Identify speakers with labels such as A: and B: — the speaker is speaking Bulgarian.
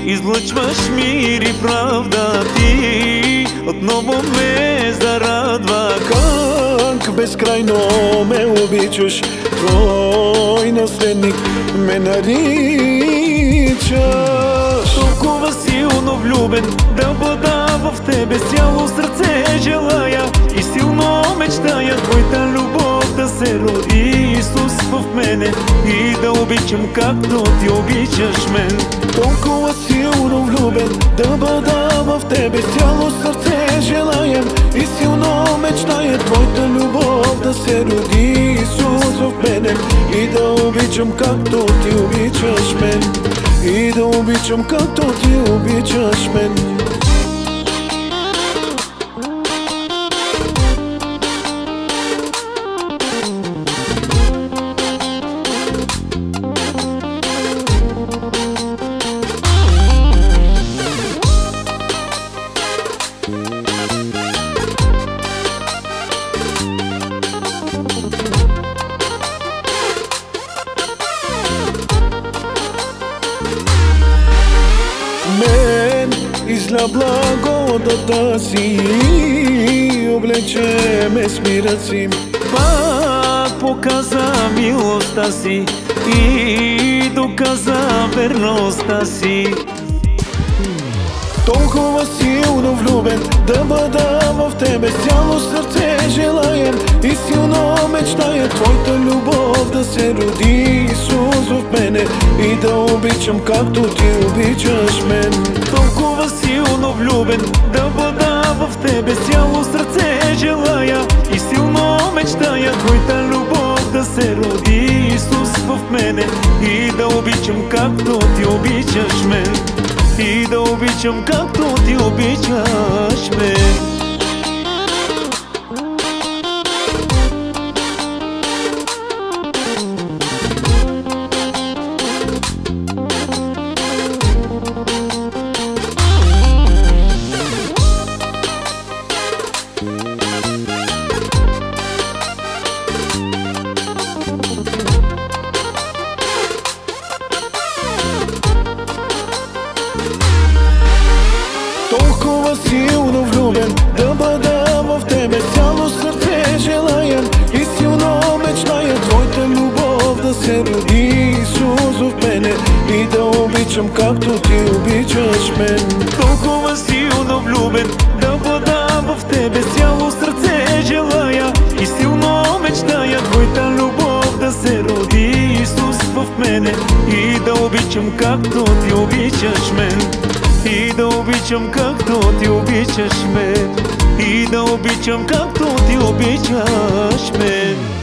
A: излъчваш мир и правда ти, отново ме зарадва.
B: Как безкрайно ме обичаш, твой наследник ме наричаш.
A: Толкова силно влюбен да бъда в тебе, с цяло сърце желая и силно мечтая твоята любов да се роди, Исус, в мене, и да обичам както ти обичаш мен.
B: Толкова силно влюбен да бъда в тебе, с цяло сърце желаем и силно мечтая твоята любов да се роди, Исус, в мене, и да обичам както ти обичаш мен, и да обичам както ти обичаш мен. Мен изля благодата си, облече ме с мира си.
A: Пак показа милостта си и доказа верността си.
B: Толкова силно влюбен да бъда в тебе, с цяло сърце желаем и силно мечтая твоята любов да се роди, Исус, в мене, и да обичам както ти обичаш мен.
A: Толкова силно влюбен да бъда в тебе, с цяло сърце желая и силно мечтая твоята любов да се роди, Исус, в мене, и да обичам както ти обичаш мен, и да обичам както ти обичаш мен.
B: Толкова силно влюбен да бъда в тебе, цяло сърце желаем и силно мечтая твоята любов да се роди, Исус, в мене, и да обичам както ти обичаш мен.
A: Толкова силно влюбен да бъда в тебе, цяло сърце желая и силно мечтая твоята любов да се роди, Исус, в мене, и да обичам както ти обичаш мен, и да обичам както ти обичаш мен, и да обичам както ти обичаш мен.